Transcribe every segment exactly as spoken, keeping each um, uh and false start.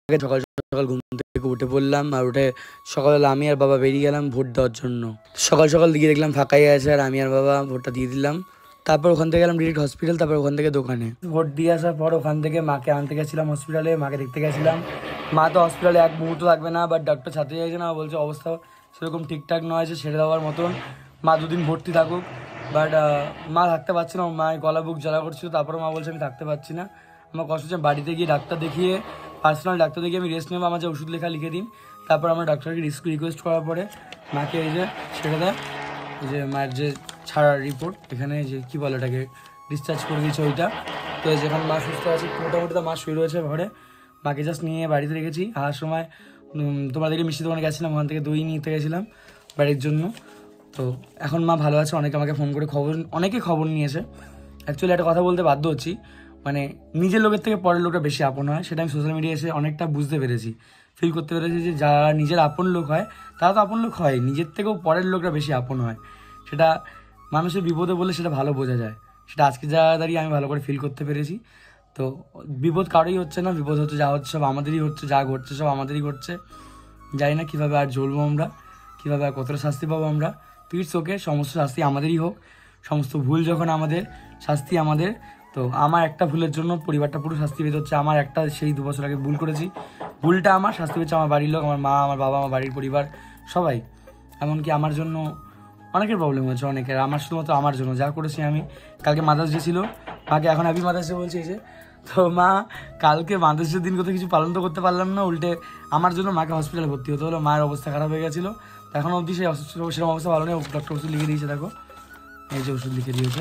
সকাল সকাল ঘুম থেকে উঠে পড়লাম, আর উঠে সকালবেলা আমি আর বাবা বেরিয়ে গেলাম ভোট দেওয়ার জন্য। সকাল সকাল দিকে দেখলাম ফাঁকাই আছে, আর আমি আর বাবা ভোটটা দিয়ে দিলাম। তারপর ওখান থেকে গেলাম ডিরেক্ট হসপিটাল, তারপর ওখান থেকে দোকানে। ভোট দিয়ে আসার পর ওখান থেকে মাকে আনতে গেছিলাম হসপিটালে, মাকে দেখতে গেছিলাম। মা তো হসপিটালে এক মুহূর্ত থাকবে না, বাট ডক্টর ছাড়তে চাইছে না, বলছে অবস্থা সেরকম ঠিকঠাক নয় যে ছেড়ে দেওয়ার মতন, মা দুদিন ভর্তি থাকুক। বাট মা থাকতে পারছে না, মায়ের গলা বুক জ্বালা করছিল। তারপরে মা বলছে আমি থাকতে পারছি না, আমার কষ্ট হচ্ছে, বাড়িতে গিয়ে ডাক্তার দেখিয়ে পার্সোনাল ডাক্তার দেখিয়ে আমি রেস্ট নেবো, আমার যে ওষুধ লেখা লিখে দিন। তারপর আমার ডাক্তারকে রিকোয়েস্ট করার পরে মাকে এই যে ছেড়ে দেয়, যে মায়ের যে ছাড়ার রিপোর্ট, এখানে যে কী বলে এটাকে ডিসচার্জ করে দিয়েছে ওইটা। তো যেখানে মা সুস্থ আছে মোটামুটি, তো মা শুয়ে রয়েছে ঘরে। মাকে জাস্ট নিয়ে বাড়িতে রেখেছি। আসার সময় তোমাদেরকে মিষ্টি দোকানে গেছিলাম, ওখান থেকে দই নিতে গেছিলাম বাড়ির জন্য। তো এখন মা ভালো আছে। অনেকে আমাকে ফোন করে খবর অনেকে খবর নিয়েছে। অ্যাকচুয়ালি একটা কথা বলতে বাধ্য হচ্ছি, মানে নিজের লোকের থেকে পরের লোকটা বেশি আপন হয়, সেটা আমি সোশ্যাল মিডিয়ায় এসে অনেকটা বুঝতে পেরেছি, ফিল করতে পেরেছি যে যারা নিজের আপন লোক হয় তারা তো আপন লোক হয়, নিজের থেকেও পরের লোকরা বেশি আপন হয়। সেটা মানুষের বিপদে বলে সেটা ভালো বোঝা যায়, সেটা আজকে যা দাঁড়িয়ে আমি ভালো করে ফিল করতে পেরেছি। তো বিপদ কারোই হচ্ছে না, বিপদ হচ্ছে যা হচ্ছে সব আমাদেরই হচ্ছে, যা ঘটছে সব আমাদেরই ঘটছে। জানি না কীভাবে আর জ্বলবো আমরা, কীভাবে আর কতটা শাস্তি পাবো আমরা। ইটস ওকে, সমস্ত শাস্তি আমাদেরই হোক, সমস্ত ভুল যখন আমাদের, শাস্তি আমাদের। তো আমার একটা ভুলের জন্য পরিবারটা পুরো শাস্তি পেতে হচ্ছে। আমার একটা সেই দু বছর আগে ভুল করেছি, ভুলটা আমার, শাস্তি পেয়েছে আমার বাড়ির লোক, আমার মা, আমার বাবা, আমার বাড়ির পরিবার সবাই। এমনকি আমার জন্য অনেকের প্রবলেম হয়েছে, অনেকের, আমার শুধুমাত্র আমার জন্য যা করেছি আমি। কালকে মাদার্স ডে ছিল, মাকে এখন হ্যাপি মাদার্স ডে বলছি যে। তো মা কালকে মাদার্স ডে দিন কোথাও কিছু পালন তো করতে পারলাম না, উল্টে আমার জন্য মাকে হসপিটালে ভর্তি হতে হলো। মায়ের অবস্থা খারাপ হয়ে গেছিলো, এখন অবধি সেই সেরকম অবস্থা ভালো নেই। ডক্টর ওষুধ লিখে দিয়েছে, দেখো এই যে ওষুধ লিখে দিয়েছে,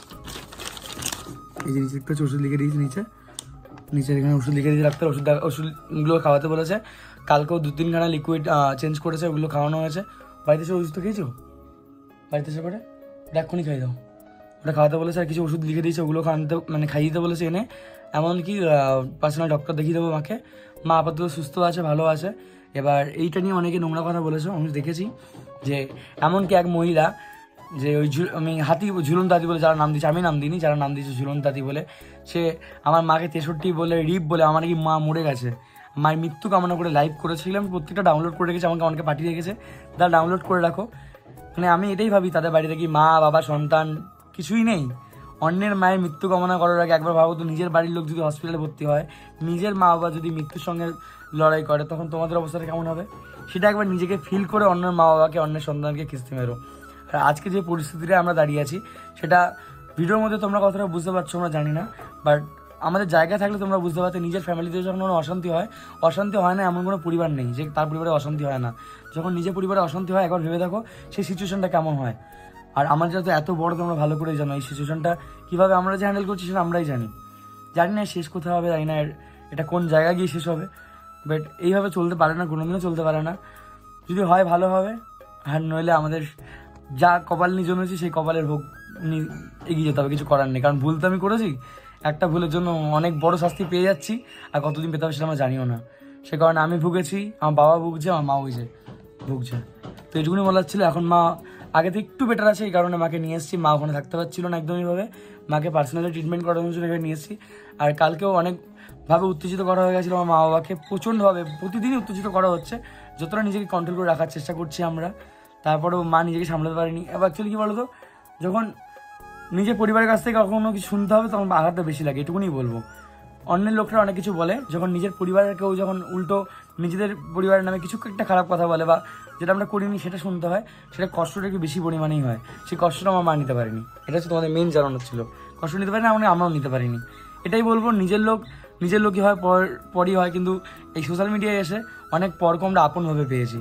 এই যে নিচে একটু ওষুধ লিখে দিয়েছে, নিচে নিচের এখানে ওষুধ লিখে দিয়েছে ডাক্তার। ওষুধ ওষুধগুলো খাওয়াতে বলেছে। কালকেও দু তিনখানা লিকুইড চেঞ্জ করেছে, ওগুলো খাওয়ানো হয়েছে। বাড়িতে এসে ওষুধ তো খেয়েছো, বাড়িতে এসে পরে এক্ষুনি খাই দাও, ওটা খাওয়াতে বলেছে। আর কিছু ওষুধ লিখে দিয়েছে, ওগুলো খাওয়াতে মানে খাইয়ে দিতে বলেছে এনে। এমনকি পার্সোনাল ডক্টর দেখিয়ে দেবো মাকে। মা আপাতত সুস্থ আছে, ভালো আছে। এবার এইটা নিয়ে অনেকে নোংরা কথা বলেছে, আমি দেখেছি যে এমনকি এক মহিলা, যে ওই আমি হাতি ঝুলন দাদি বলে যারা নাম দিয়েছে, আমি নাম দিইনি, যারা নাম দিয়েছে ঝুলন দাদি বলে, সে আমার মাকে তেষট্টি বলে রিপ বলে আমার নাকি মা মরে গেছে, মায়ের মৃত্যু কামনা করে লাইভ করেছিলাম। প্রত্যেকটা ডাউনলোড করে রেখেছে, আমাকে অনেকে পাঠিয়ে রেখেছে, তারা ডাউনলোড করে রাখো। মানে আমি এটাই ভাবি, তাদের বাড়িতে কি মা বাবা সন্তান কিছুই নেই? অন্যের মায়ের মৃত্যু কামনা করার আগে একবার ভাবো তো, নিজের বাড়ির লোক যদি হসপিটালে ভর্তি হয়, নিজের মা বাবা যদি মৃত্যুর সঙ্গে লড়াই করে, তখন তোমাদের অবস্থাটা কেমন হবে? সেটা একবার নিজেকে ফিল করে অন্যের মা বাবাকে, অন্যের সন্তানকে কিস্তি মেরো। আর আজকে যে পরিস্থিতিতে আমরা দাঁড়িয়ে আছি, সেটা ভিডিওর মধ্যে তোমরা কতটা বুঝতে পারছো আমরা জানি না, বাট আমাদের জায়গায় থাকলে তোমরা বুঝতে পারছো। নিজের ফ্যামিলিতে যখন কোনো অশান্তি হয়, অশান্তি হয় না এমন কোনো পরিবার নেই যে তার পরিবারে অশান্তি হয় না। যখন নিজের পরিবারে অশান্তি হয়, একবার ভেবে দেখো সেই সিচুয়েশনটা কেমন হয়। আর আমাদের যাতে এত বড়, তোমরা ভালো করে জানো এই সিচুয়েশনটা কীভাবে আমরা যে হ্যান্ডেল করছি, সেটা আমরাই জানি। জানি না শেষ কোথায় হবে, জানি না এটা কোন জায়গায় গিয়ে শেষ হবে, বাট এইভাবে চলতে পারে না, কোনোদিনও চলতে পারে না। যদি হয় ভালো হবে, আর নইলে আমাদের যা কপাল নিয়ে জমেছি সেই কপালের ভোগ নিয়ে এগিয়ে যেতে হবে, কিছু করার নেই। কারণ ভুল তো আমি করেছি, একটা ভুলের জন্য অনেক বড় শাস্তি পেয়ে যাচ্ছি, আর কতদিন পেতে হবে সেটা আমরা জানিও না। সে কারণে আমি ভুগেছি, আমার বাবা ভুগছে, আমার মা হয়েছে ভুগছে। তো এইটুকুনি বলার ছিল। এখন মা আগে থেকে একটু বেটার আছে, এই কারণে মাকে নিয়ে এসেছি। মা ওখানে থাকতে পারছিল না একদমইভাবে, মাকে পার্সোনালি ট্রিটমেন্ট করার জন্য এখানে নিয়ে এসেছি। আর কালকেও অনেকভাবে উত্তেজিত করা হয়ে গেছিলো আমার মা বাবাকে, প্রচণ্ডভাবে প্রতিদিনই উত্তেজিত করা হচ্ছে। যতটা নিজেকে কন্ট্রোল করে রাখার চেষ্টা করছি আমরা, তারপরেও মা নিজেকে সামলাতে পারেনি। এবার অ্যাকচুয়ালি কী বলো তো, যখন নিজের পরিবারের কাছ থেকে কখনো কিছু শুনতে হবে, তখন আঘাতটা বেশি লাগে, এটুকুনি বলবো। অন্যের লোকরা অনেক কিছু বলে, যখন নিজের পরিবারের কেউ যখন উল্টো নিজেদের পরিবারের নামে কিছু একটা খারাপ কথা বলে, বা যেটা আমরা করিনি সেটা শুনতে হয়, সেটা কষ্টটা একটু বেশি পরিমাণেই হয়। সেই কষ্টটা আমার মা নিতে পারেনি, এটা হচ্ছে তোমাদের মেন জানানোর ছিল। কষ্ট নিতে পারি না, আমরা আমরাও নিতে পারিনি। এটাই বলবো, নিজের লোক নিজের লোকই হয়, পর পরই হয়। কিন্তু এই সোশ্যাল মিডিয়ায় এসে অনেক পরকে আমরা আপনভাবে পেয়েছি,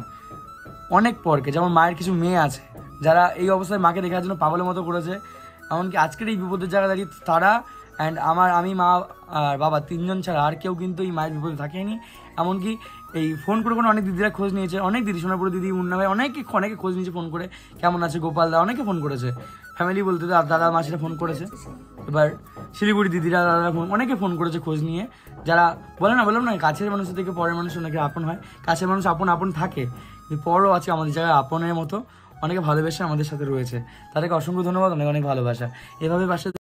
অনেক পরকে। যেমন মায়ের কিছু মেয়ে আছে যারা এই অবস্থায় মাকে দেখার জন্য পাগলের মতো করেছে। এমনকি আজকের এই বিপদের জায়গা দাঁড়িয়ে তারা অ্যান্ড আমার আমি মা আর বাবা তিনজন ছাড়া আর কেউ কিন্তু এই মায়ের বিপদে থাকেনি। এমনকি এই ফোন করে কোনো অনেক দিদিরা খোঁজ নিয়েছে, অনেক দিদি, সোনাপুর দিদি, মুন্না ভাই, অনেকে অনেকে খোঁজ নিয়েছে ফোন করে, কেমন আছে গোপাল দা, অনেকে ফোন করেছে। ফ্যামিলি বলতে তো দাদা মাসিরা ফোন করেছে, এবার শিলিগুড়ি দিদিরা দাদারা ফোন, অনেকে ফোন করেছে খোঁজ নিয়ে। যারা বলে না, বললাম না, কাছের মানুষের থেকে পরের মানুষ অনেকে আপন হয়। কাছের মানুষ আপন আপন থাকে, পরও আছে আমাদের জায়গায় আপনের মতো, অনেকে ভালোবেসে আমাদের সাথে রয়েছে। তাদেরকে অসংখ্য ধন্যবাদ, অনেক অনেক ভালোবাসা। এভাবে বাসা